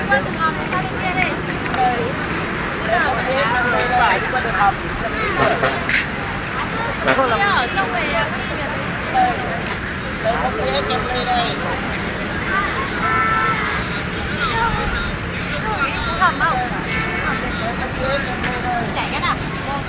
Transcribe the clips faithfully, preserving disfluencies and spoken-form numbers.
qua đường hầm này, qua bên kia đi. Phải đi qua đường hầm. Không là ở trong này các thuyền. Đây một phía trong đây đây. Hầm không? Chạy cái nào?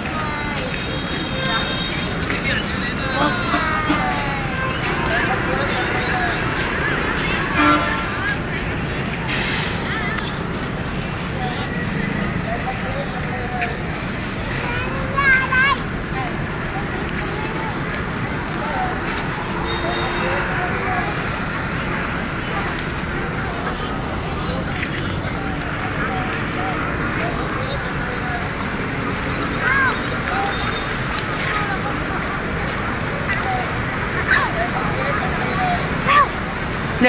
Nè.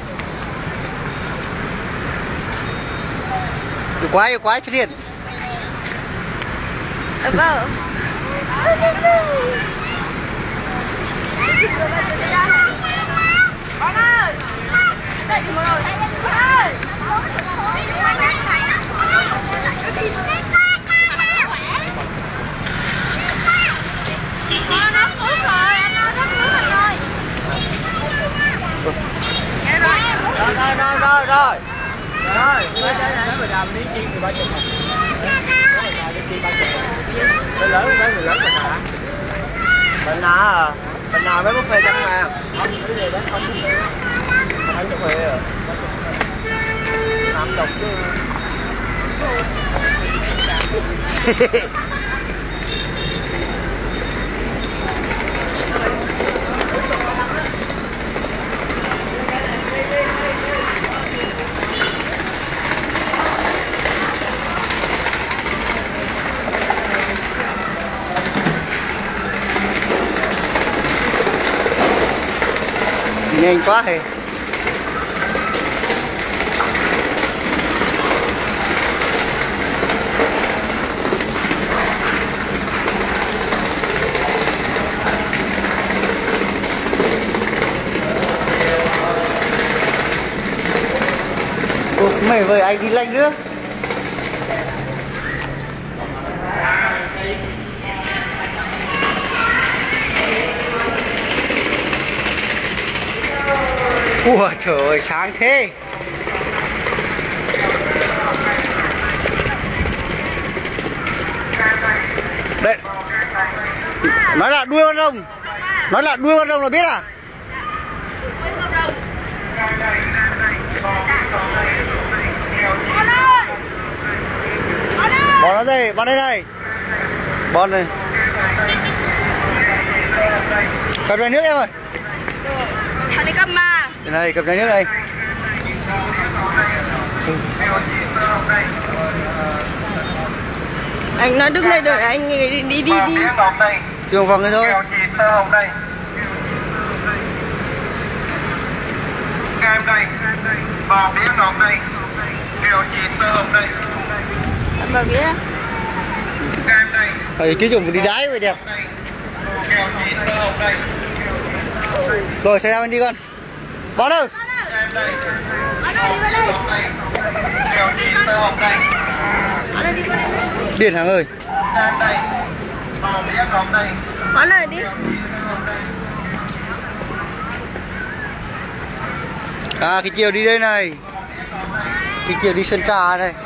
Yêu quái, yêu quái, xuất hiện. Ờ, vâng. Con ơi! Đây thì rồi. Con ơi! Con nó cứu rồi, anh ơi, nó cứu mình rồi. Dạ rồi em. Rồi rồi rồi rồi rồi. Rồi, mới tới nãy mình làm miếng chiên thì ba chục. Mình lớn tới mình lớn mình hả? Mình nà à? Mình nào mấy buffet trăm ngàn. Không, cái gì đó không buffet. Không buffet à. Năm chục chứ. Nhanh quá hề. Ủa, mày với anh đi lạnh nữa. Ủa trời ơi sáng thế. Đây. Nói là đuôi con rồng. Nói là đuôi con rồng là biết à? Bò nó đây, bò đây này. Bò này. Cầm chai nước em ơi. Anh đi cầm mà. Đây này, cầm chai nước đây. Anh nói đứng đây đợi anh đi đi đi đi. Trường vòng này thôi. Kem đây, bò bía ngon đây, kẹo chị sơ hồng đây. Bò bía. Kem đây. Phải cái dùng đi đái vậy đẹp. Kẹo chị sơ hồng đây. Rồi xe ra bên đi con. Bó đâu? Kem đây. Kẹo chị sơ hồng đây. Điền Hàng ơi. Kem đây, bò bía ngon đây. Bó này đi. À cái chiều đi đây này. Cái chiều đi Sơn Trà đây.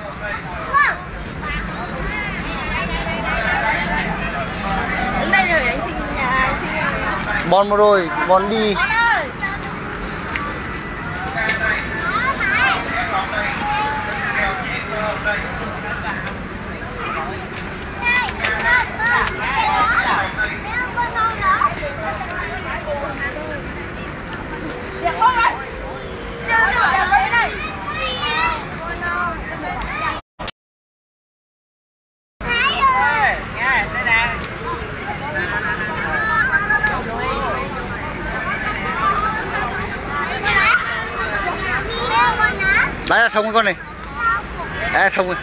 Đến đây rồi anh Trinh nhà Trinh. Bon một rồi, bon đi. Đấy là sông cái con này. Đấy là sông rồi.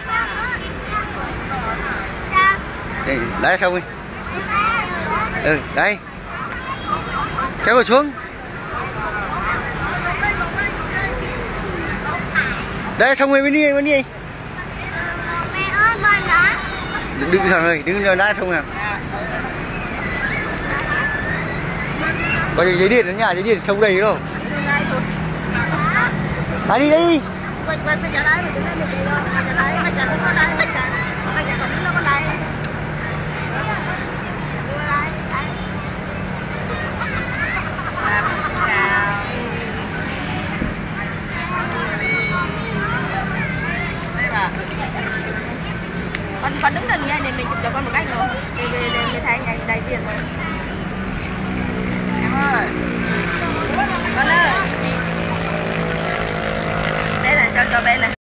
Đấy là sông rồi. Ừ, đây. Kéo rồi xuống. Đây xong rồi bên đi bên đi. Mẹ ơi bên đó. Đừng đừng thằng ơi, đừng giờ đã không à. Có gì giấy điện ở nhà, giấy điện không đầy đâu. Đi đi đi. Quay quay bây giờ đấy, bây giờ đấy, bây giờ đấy, bây giờ nó có đây, bây giờ bây giờ còn nó có đây. Con con đứng đây này để mình chụp cho con một cách nữa. Để để để, để thấy ngày đầy tiền rồi. Em ơi. Con ơi. Đây là cho cho bé này.